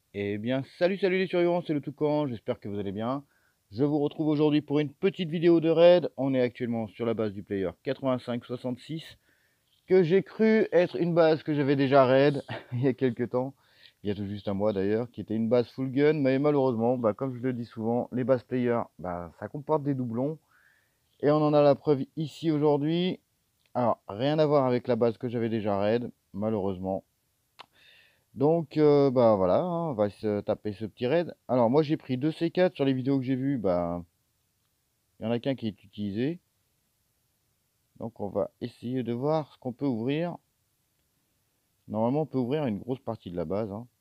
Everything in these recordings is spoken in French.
Eh bien, salut les survivants, c'est le Toucan, j'espère que vous allez bien. Je vous retrouve aujourd'hui pour une petite vidéo de raid. On est actuellement sur la base du player 8566, que j'ai cru être une base que j'avais déjà raid il y a quelques temps, il y a tout juste un mois d'ailleurs, qui était une base full gun, mais malheureusement, comme je le dis souvent, les bases players, ça comporte des doublons, et on en a la preuve ici aujourd'hui. Alors, rien à voir avec la base que j'avais déjà raid, malheureusement. Donc, voilà, hein, on va se taper ce petit raid. Alors, moi, j'ai pris deux C4 sur les vidéos que j'ai vues. Il y en a qu'un qui est utilisé. Donc, on va essayer de voir ce qu'on peut ouvrir. Normalement, on peut ouvrir une grosse partie de la base, hein.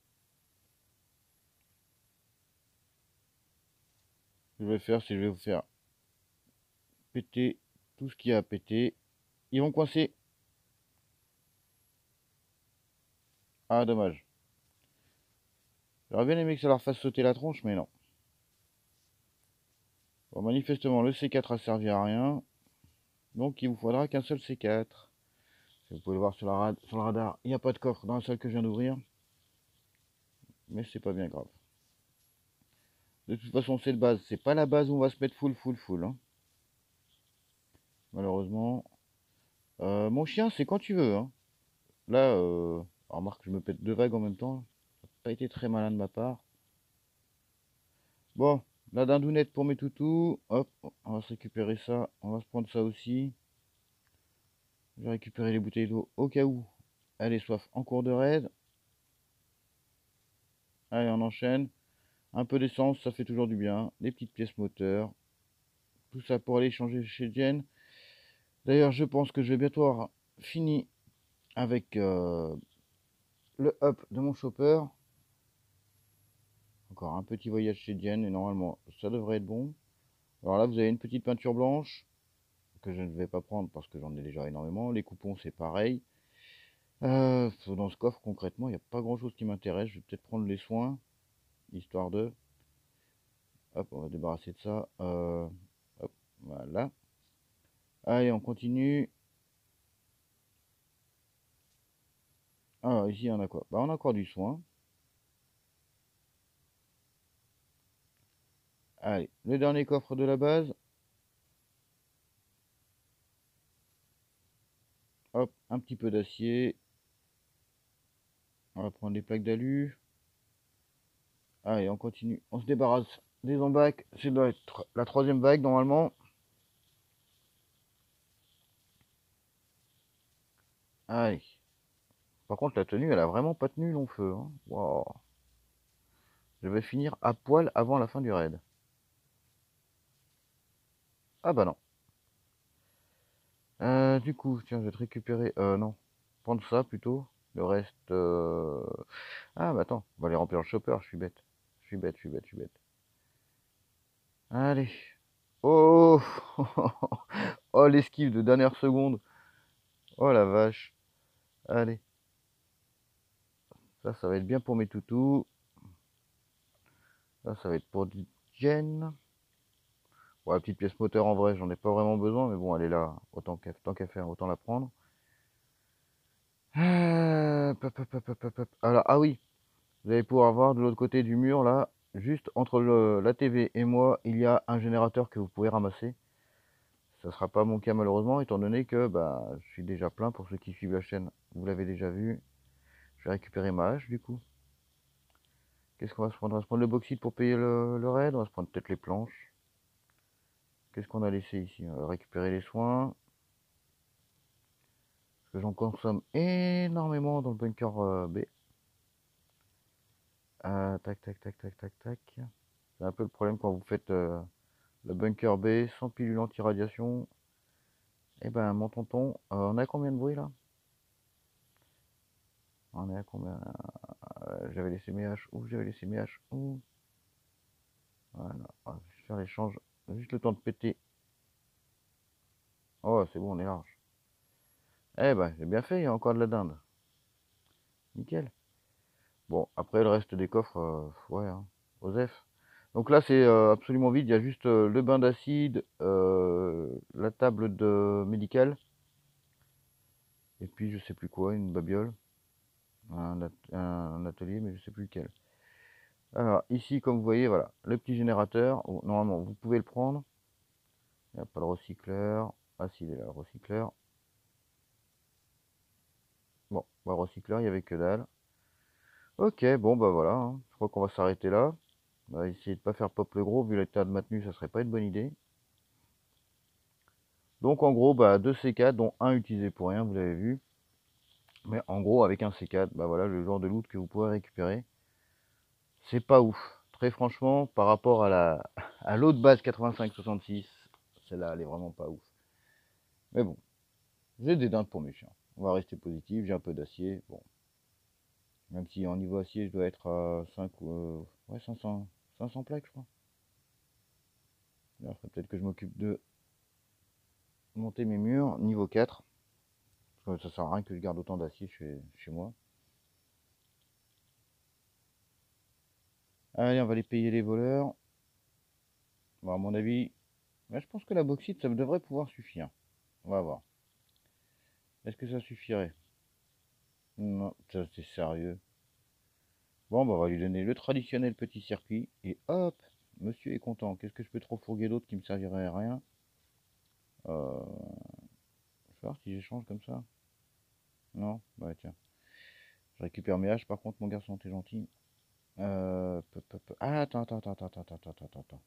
Ce que je vais faire, c'est que je vais vous faire péter tout ce qu'il y a à péter. Ils vont coincer. Ah, dommage. J'aurais bien aimé que ça leur fasse sauter la tronche, mais non. Bon, manifestement, le C4 a servi à rien. Donc, il vous faudra qu'un seul C4. Vous pouvez le voir sur le radar, il n'y a pas de coffre dans la salle que je viens d'ouvrir. Mais c'est pas bien grave. De toute façon, cette base, c'est pas la base où on va se mettre full, hein. Malheureusement. Mon chien, c'est quand tu veux, hein. Là, remarque, je me pète deux vagues en même temps. Ça n'a pas été très malin de ma part. Bon, la dindounette pour mes toutous. Hop, on va se récupérer ça. On va se prendre ça aussi. Je vais récupérer les bouteilles d'eau au cas où elle est soif en cours de raid. Allez, on enchaîne. Un peu d'essence, ça fait toujours du bien. Des petites pièces moteurs. Tout ça pour aller changer chez Jen. D'ailleurs, je pense que je vais bientôt avoir fini avec le up de mon chopper. Encore un petit voyage chez Diane et normalement ça devrait être bon. Alors là, vous avez une petite peinture blanche que je ne vais pas prendre parce que j'en ai déjà énormément. Les coupons, c'est pareil. Dans ce coffre, concrètement, il n'y a pas grand chose qui m'intéresse. Je vais peut-être prendre les soins, histoire de. Hop, on va débarrasser de ça. Hop, voilà. Allez, on continue. Ah, ici, on a quoi? On a encore du soin. Allez, le dernier coffre de la base. Hop, un petit peu d'acier. On va prendre des plaques d'alu. Allez, on continue. On se débarrasse des embacs. C'est doit être la troisième vague normalement. Allez. Par contre, la tenue, elle a vraiment pas tenu long feu, hein. Wow. Je vais finir à poil avant la fin du raid. Ah bah non. Du coup, tiens, je vais te récupérer. Non. Prendre ça plutôt. Le reste. Ah bah attends, on va les remplir le chopper. Je suis bête. Je suis bête. Allez. Oh. Oh, l'esquive de dernière seconde. Oh la vache. Allez. Ça va être bien pour mes toutous. Ça va être pour du gen. Bon, la petite pièce moteur, en vrai, j'en ai pas vraiment besoin, mais bon, elle est là. Tant qu'à faire, autant la prendre. Alors, ah oui, vous allez pouvoir voir de l'autre côté du mur, là, juste entre la TV et moi, il y a un générateur que vous pouvez ramasser. Ça sera pas mon cas malheureusement, étant donné que je suis déjà plein pour ceux qui suivent la chaîne. Vous l'avez déjà vu. Je vais récupérer ma hache, du coup. Qu'est-ce qu'on va se prendre? On va se prendre le bauxite pour payer le raid. On va se prendre peut-être les planches. Qu'est-ce qu'on a laissé ici? On va récupérer les soins. Parce que j'en consomme énormément dans le bunker B. Tac. C'est un peu le problème quand vous faites le bunker B sans pilule anti-radiation. Eh ben, mon tonton, on a combien de bruit là? On est à combien? J'avais laissé mes haches. Où j'avais laissé mes haches? Où? Voilà, on va faire l'échange. Juste le temps de péter. Oh, c'est bon, on est large. Eh ben, j'ai bien fait, il y a encore de la dinde. Nickel. Bon, après le reste des coffres, ouais, hein, Osef. Donc là, c'est absolument vide. Il y a juste le bain d'acide, la table de médicale, et puis je sais plus quoi, une babiole, un atelier, mais je sais plus lequel. Alors ici, comme vous voyez, voilà, le petit générateur. Oh, normalement, vous pouvez le prendre. Il n'y a pas le recycleur. Ah si, il est là, le recycleur. Bon, bah, le recycleur, il n'y avait que dalle. Ok, bon bah voilà, hein. Je crois qu'on va s'arrêter là. On va essayer de pas faire pop le gros, vu l'état de maintenu, ça serait pas une bonne idée. Donc en gros, bah 2 C4, dont un utilisé pour rien, vous l'avez vu. Mais en gros, avec un C4, bah voilà le genre de loot que vous pourrez récupérer. C'est pas ouf. Très franchement, par rapport à à l'autre base 85-66, celle-là, elle est vraiment pas ouf. Mais bon, j'ai des dindes pour mes chiens. On va rester positif, j'ai un peu d'acier. Bon, même si en niveau acier, je dois être à 5 ouais, 500 plaques, je crois. Il faudrait peut-être que je m'occupe de monter mes murs niveau 4. Parce que ça sert à rien que je garde autant d'acier chez moi. Allez, on va aller payer les voleurs. Bon, à mon avis, là, je pense que la bauxite, ça devrait pouvoir suffire. On va voir. Est-ce que ça suffirait? Non, ça c'est sérieux. Bon, bah, on va lui donner le traditionnel petit circuit. Et hop, monsieur est content. Qu'est-ce que je peux trop fourguer d'autre qui me servirait à rien? Je vais voir si j'échange comme ça. Non? Bah tiens. Je récupère mes haches par contre, mon garçon, t'es gentil. Ah, attends.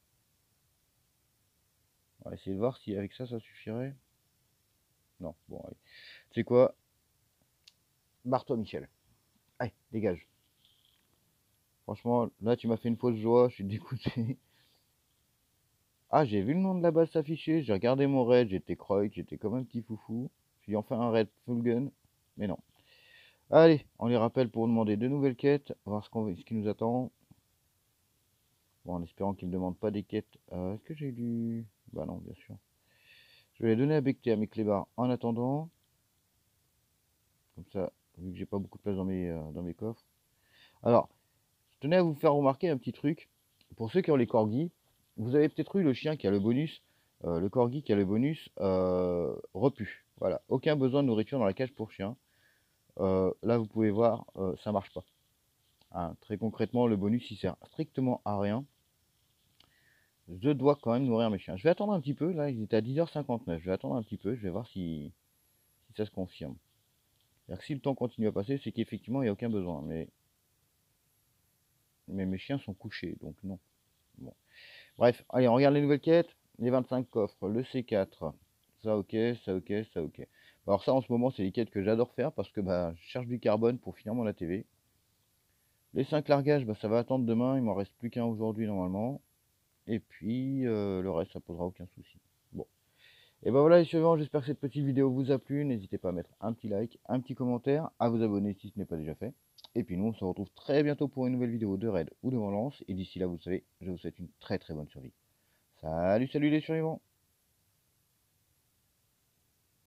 On va essayer de voir si avec ça, ça suffirait. Non, bon, allez. Tu sais quoi? Barre-toi, Michel. Allez, dégage. Franchement, là, tu m'as fait une fausse joie, je suis dégoûté. Ah, j'ai vu le nom de la base s'afficher, j'ai regardé mon raid, j'étais croy, j'étais comme un petit foufou. J'ai enfin un raid full gun, mais non. Allez, on les rappelle pour demander de nouvelles quêtes, voir ce qui nous attend. Bon, en espérant qu'ils ne demandent pas des quêtes. Est-ce que j'ai lu... Bah non, bien sûr. Je vais les donner à becter à mes clébards en attendant. Comme ça, vu que j'ai pas beaucoup de place dans mes coffres. Alors, je tenais à vous faire remarquer un petit truc. Pour ceux qui ont les corgis, vous avez peut-être eu le chien qui a le bonus, le corgi qui a le bonus repu. Voilà, aucun besoin de nourriture dans la cage pour chien. Là, vous pouvez voir, ça marche pas. Hein, très concrètement, le bonus il sert strictement à rien. Je dois quand même nourrir mes chiens. Je vais attendre un petit peu. Là, il est à 10h59. Je vais attendre un petit peu. Je vais voir si ça se confirme. C'est-à-dire que si le temps continue à passer, c'est qu'effectivement, il n'y a aucun besoin. Mais mes chiens sont couchés, donc non. Bon. Bref, allez, on regarde les nouvelles quêtes. Les 25 coffres, le C4. Ça, ok, ça, ok, ça, ok. Alors ça, en ce moment, c'est les quêtes que j'adore faire parce que bah, je cherche du carbone pour finir mon ATV. Les 5 largages, bah, ça va attendre demain. Il m'en reste plus qu'un aujourd'hui, normalement. Et puis, le reste, ça posera aucun souci. Bon. Et ben voilà les suivants, j'espère que cette petite vidéo vous a plu. N'hésitez pas à mettre un petit like, un petit commentaire, à vous abonner si ce n'est pas déjà fait. Et puis nous, on se retrouve très bientôt pour une nouvelle vidéo de raid ou de relance. Et d'ici là, vous savez, je vous souhaite une très très bonne survie. Salut les survivants!